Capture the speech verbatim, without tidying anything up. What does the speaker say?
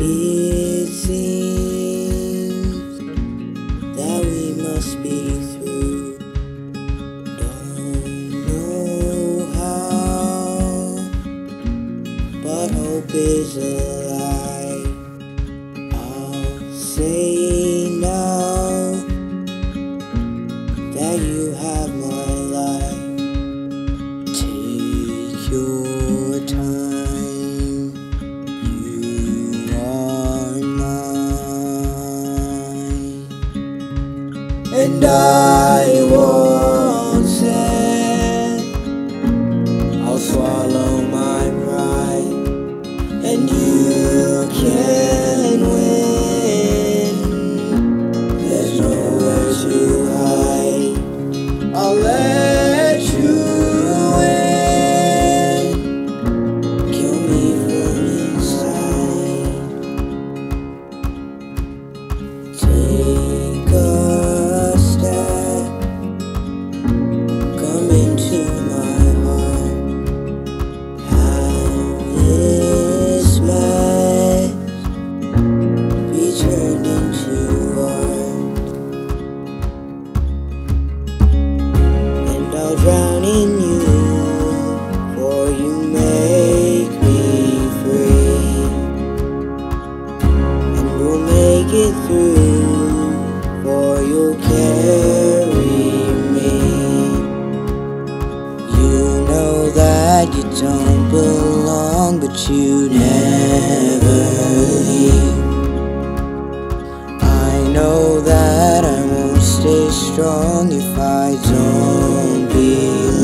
It seems that we must be through. Don't know how, but hope is alive. I'll say now that you have my life. Take your time, you are mine, and I won't say I'll swallow my pride, and you can win. There's nowhere to hide. I'll let you in. Kill me from inside. Take a step. Come into my heart. Have this mess be turned into art, and I'll drown in you, for you make me free, and we'll make it through, for you'll carry me. You know that you don't belong, but you never leave. I know that I won't stay strong if I don't believe.